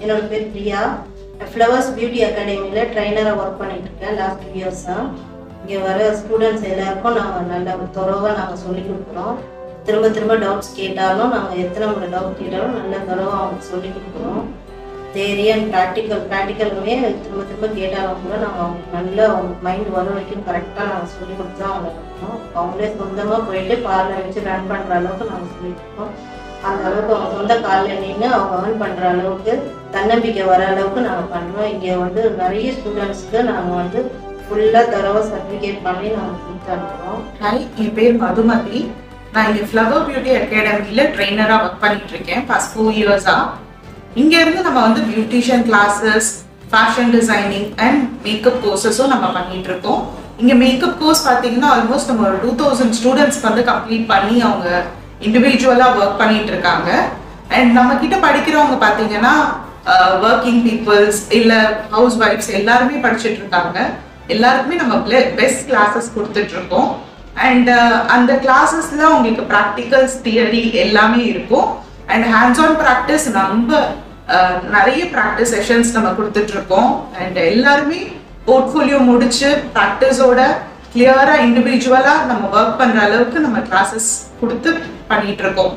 என்னோட பேர் Priya. Flowers beauty அகாடமியில் ட்ரைனராக ஒர்க் பண்ணிகிட்ருக்கேன் லாஸ்ட் 2 இயர்ஸாக. இங்கே வர ஸ்டூடெண்ட்ஸ் எல்லாருக்கும் நாங்கள் நல்ல தரோவாக நாங்கள் சொல்லிக் கொடுக்குறோம். திரும்ப திரும்ப டவுட்ஸ் கேட்டாலும் நாங்கள் எத்தனை முறை டவுட் கேட்டாலும் நல்ல தரோவாக அவங்களுக்கு சொல்லிக் கொடுக்குறோம். தியரி அண்ட் ப்ராக்டிக்கலுமே திரும்ப திரும்ப கேட்டாலும் கூட நாங்கள் அவங்களுக்கு நல்லா அவங்க மைண்ட் வர வரைக்கும் கரெக்டாக நாங்கள் சொல்லிக் கொடுத்து தான் அவங்க இருக்கோம். அவங்களே சொந்தமாக போயிட்டு பார்லர் வச்சு ரன் பண்ணுற அளவுக்கு நாங்கள் சொல்லிக் கொடுப்போம். அந்த அளவுக்கு அவங்க சொந்த காலில் நின்று அவங்க ஏர்ன் பண்ணுற அளவுக்கு தன்னம்பிக்கை வர அளவுக்கு நாங்கள் பண்ணுறோம். இங்கே வந்து நிறைய ஸ்டூடெண்ட்ஸ்க்கு நாங்கள் வந்து ஃபுல்லாக தரவாக சர்டிஃபிகேட் பண்ணி நாங்கள் கொடுத்துருக்கோம். ஹாய், என் பேர் மதுமதி. நான் இங்கே ஃப்ளவர் பியூட்டி அகாடமியில் ட்ரெயினராக ஒர்க் பண்ணிட்டு இருக்கேன் ஃபர்ஸ்ட் 4 இயர்ஸாக. இங்கேருந்து நம்ம வந்து beautician classes, fashion designing and makeup கோர்சஸும் நம்ம பண்ணிட்டு இருக்கோம். இங்கே மேக்கப் கோர்ஸ் பார்த்தீங்கன்னா ஆல்மோஸ்ட் நம்ம ஒரு 2000 ஸ்டூடெண்ட்ஸ்க்கு வந்து கம்ப்ளீட் பண்ணி அவங்க இண்டிவிஜுவலாக ஒர்க் பண்ணிட்டு இருக்காங்க. அண்ட் நம்ம கிட்ட படிக்கிறவங்க பார்த்தீங்கன்னா ஒர்க்கிங் பீப்புள்ஸ் இல்லை ஹவுஸ் ஒய்ஃப்ஸ் எல்லாருமே படிச்சுட்டு இருக்காங்க. எல்லாருக்குமே நம்ம பெஸ்ட் கிளாஸஸ் கொடுத்துட்டு இருக்கோம். அண்ட் அந்த கிளாஸஸ்ல உங்களுக்கு ப்ராக்டிகல்ஸ், தியரி எல்லாமே இருக்கும். அண்ட் ஹேண்ட்ஸ் ஆன் ப்ராக்டிஸ் நம்ம நிறைய ப்ராக்டிஸ் செஷன்ஸ் நம்ம கொடுத்துட்டு இருக்கோம். அண்ட் எல்லாருமே போர்ட்ஃபோலியோ முடிச்சு ப்ராக்டிஸோட கிளியரா இண்டிவிஜுவலா நம்ம ஒர்க் பண்ற அளவுக்கு நம்ம கிளாஸஸ் கொடுத்து பண்ணிட்டு இருக்கோம்.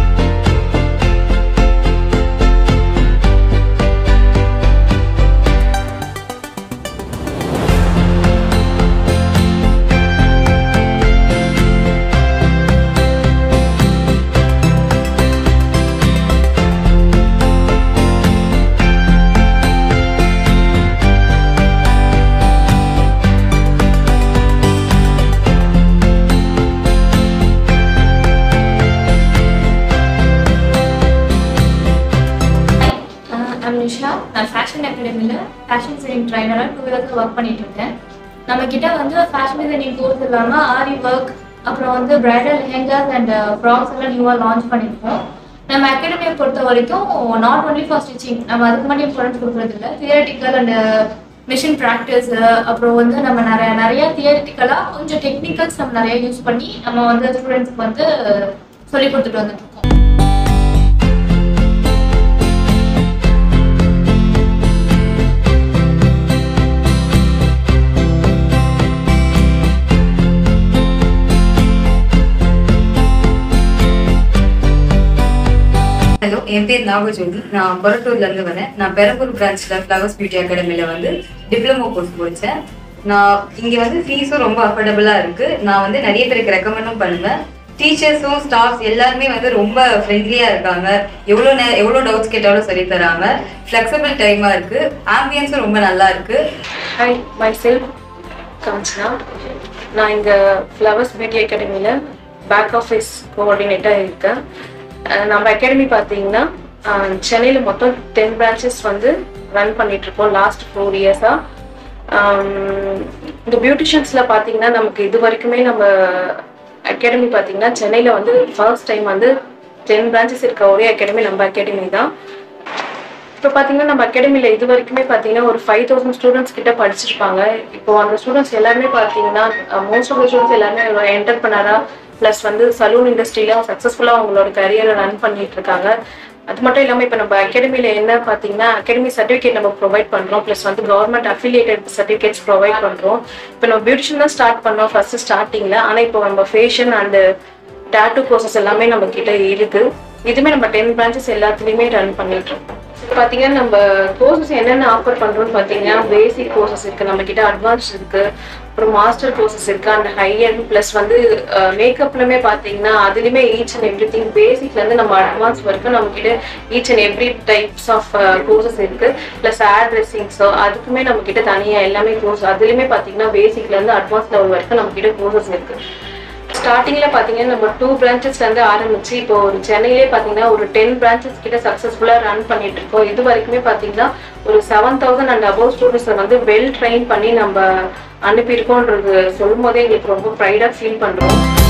நான் ஃபேஷன் அகாடமியில் ஃபேஷன் டிசைனிங் ட்ரைனராக 2 இயர்ஸ் ஒர்க் பண்ணிட்டு இருக்கேன். நம்ம கிட்ட வந்து ஃபேஷன் டிசைனிங் கோர்ஸ் இல்லாமல் ஆரி ஒர்க், அப்புறம் வந்து பிரைடல் லெஹெங்காஸ் அண்ட் ஃப்ராக்ஸ் எல்லாம் நியூவாக லான்ச் பண்ணியிருக்கோம். நம்ம அகாடமியை பொறுத்த வரைக்கும் நாட் ஒன்லி ஃபார் ஸ்டிச்சிங், நம்ம அதுக்கு மட்டும் இம்பார்ட்டன்ஸ் கொடுக்குறது இல்லை. தியரிட்டிக்கல் அண்ட் மிஷின் ப்ராக்டிஸ், அப்புறம் வந்து நம்ம நிறைய தியரிட்டிக்கலாக கொஞ்சம் டெக்னிக்கல்ஸ் நம்ம நிறைய யூஸ் பண்ணி நம்ம வந்து ஸ்டூடெண்ட்ஸ்க்கு வந்து சொல்லி கொடுத்துட்டு வந்துட்டு இருக்கோம். ஹலோ, என் பேர் நாகஜோதி. நான் கொரட்டூர்லேருந்து வரேன். நான் பெரம்பூர் பிரான்ச்சில் ஃப்ளவர்ஸ் பியூட்டி அகாடமியில் வந்து டிப்ளமோ கோர்ஸ் முடித்தேன். நான் இங்கே வந்து ஃபீஸும் ரொம்ப அஃபோர்டபுளாக இருக்குது. நான் வந்து நிறைய பேருக்கு ரெக்கமெண்டும் பண்ணுவேன். டீச்சர்ஸும் ஸ்டாஃப்ஸ் எல்லாருமே வந்து ரொம்ப ஃப்ரெண்ட்லியாக இருக்காங்க. எவ்வளோ டவுட்ஸ் கேட்டாலும் சொல்லி தராங்க. ஃப்ளெக்சிபிள் டைமாக இருக்குது. ஆம்பியன்ஸும் ரொம்ப நல்லா இருக்குது. Hi, myself Kanchana. நான் இங்கே ஃப்ளவர்ஸ் பியூட்டி அகாடமியில் பேக் ஆஃபீஸ் கோஆர்டினேட்டாக இருக்கேன். நம்ம அகாடமி பார்த்தீங்கன்னா சென்னையில் மொத்தம் 10 பிரான்ச்சஸ் வந்து ரன் பண்ணிகிட்ருக்கோம் லாஸ்ட் 4 இயர்ஸாக. இந்த பியூட்டிஷியன்ஸில் பார்த்தீங்கன்னா நமக்கு இது வரைக்குமே நம்ம அகாடமி பார்த்தீங்கன்னா சென்னையில் வந்து ஃபர்ஸ்ட் டைம் வந்து 10 பிரான்ச்சஸ் இருக்க ஒரே அகாடமி நம்ம அகாடமி தான். இப்போ பார்த்தீங்கன்னா நம்ம அகாடமியில் இது வரைக்குமே பார்த்தீங்கன்னா ஒரு 5000 ஸ்டூடெண்ட்ஸ் கிட்ட படிச்சிருப்பாங்க. இப்போ அந்த ஸ்டூடெண்ட்ஸ் எல்லாருமே பார்த்தீங்கன்னா மோஸ்ட் ஆஃப் த ஸ்டூடெண்ட்ஸ் எல்லாருமே என்டர்பிரனரா ப்ளஸ் வந்து சலூன் இண்டஸ்ட்ரியில் சக்ஸஸ்ஃபுல்லாக அவங்களோட கரியரை ரன் பண்ணிட்டு இருக்காங்க. அது மட்டும் இல்லாமல் இப்போ நம்ம அகாடமியில் என்ன பார்த்தீங்கன்னா அகாடமி சர்டிஃபிகேட் நம்ம ப்ரொவைட் பண்ணுறோம். ப்ளஸ் வந்து கவர்மெண்ட் அஃபிலியேட்டட் சர்டிஃபிகேட்ஸ் ப்ரொவைட் பண்ணுறோம். இப்போ நம்ம பியூட்டிஷியன் தான் ஸ்டார்ட் பண்ணோம் ஃபர்ஸ்ட் ஸ்டார்டிங்கில். ஆனால் இப்போ நம்ம ஃபேஷன் அண்ட் டேட்டூ கோர்சஸ் எல்லாமே நம்ம கிட்ட இருக்குது. இதுவுமே நம்ம 10 பிரான்ச்சஸ் எல்லாத்துலேயுமே ரன் பண்ணிட்டு இருக்கோம். பார்த்தீங்கன்னா நம்ம கோர்சஸ் என்னென்ன ஆஃபர் பண்ணுறோம்னு பார்த்தீங்கன்னா பேசிக் கோர்சஸ் இருக்குது, நம்ம கிட்ட அட்வான்ஸ் இருக்குது, அப்புறம் மாஸ்டர் கோர்சஸ் இருக்குது அண்ட் ஹை அண்ட் ப்ளஸ் வந்து மேக்கப்லுமே பார்த்தீங்கன்னா அதுலேயுமே ஈச் அண்ட் எவ்ரி திங் பேசிக்லேருந்து நம்ம அட்வான்ஸ் வரைக்கும் நம்மக்கிட்ட each and every types of courses இருக்குது. ப்ளஸ் ஹேர் ட்ரெஸ்ஸிங்ஸோ அதுக்குமே நம்மக்கிட்ட தனியாக எல்லாமே கோர்ஸ் அதுலேயுமே பார்த்தீங்கன்னா பேசிக்லேருந்து அட்வான்ஸ் லெவல் வரைக்கும் நம்மக்கிட்ட கோர்சஸ் இருக்குது. ஸ்டார்டிங்கில் பார்த்தீங்கன்னா நம்ம 2 பிரான்ச்சஸ்லேருந்து ஆரம்பிச்சு இப்போ ஒரு சென்னையிலே பார்த்தீங்கன்னா ஒரு 10 பிரான்ச்சஸ் கிட்ட சக்ஸஸ்ஃபுல்லாக ரன் பண்ணிட்டு இருக்கோம். இது வரைக்குமே பார்த்தீங்கன்னா ஒரு 7000 அண்ட் அபவ் ஸ்டூடெண்ட்ஸை வந்து வெல் ட்ரெயின் பண்ணி நம்ம அனுப்பியிருக்கோன்றது சொல்லும் போதே எங்களுக்கு ரொம்ப ப்ரைடாக ஃபீல் பண்ணுறோம்.